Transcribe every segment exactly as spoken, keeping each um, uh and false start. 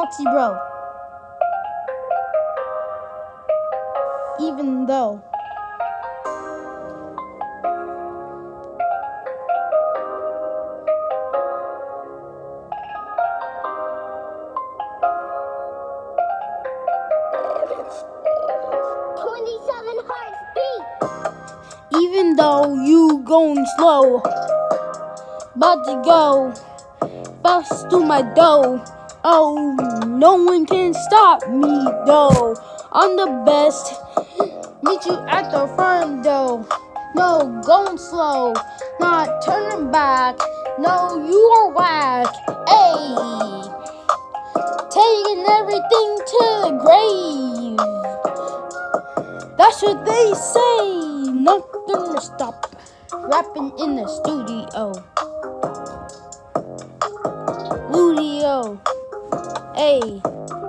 Foxy bro. Even though. twenty-seven heartbeat. Even though you going slow. About to go bust through my dough. Oh, no one can stop me though. I'm the best. Meet you at the front door. No, going slow, not turning back. No, you are whack. Ayy, taking everything to the grave. That's what they say. Not gonna stop rapping in the studio. Ludio, ayy.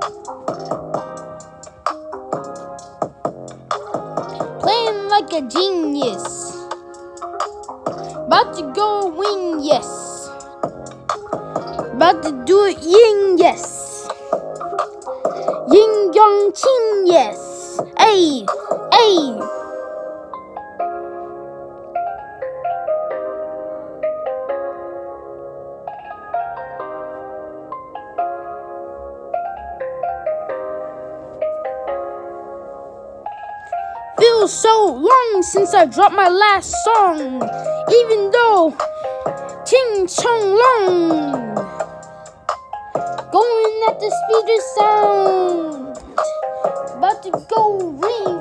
Playing like a genius. About to go win, yes. About to do it, yin, yes. Yin yang ching, yes. Ayy, ayy. Feels so long since I dropped my last song. Even though ting chong long, going at the speed of sound, about to go ring.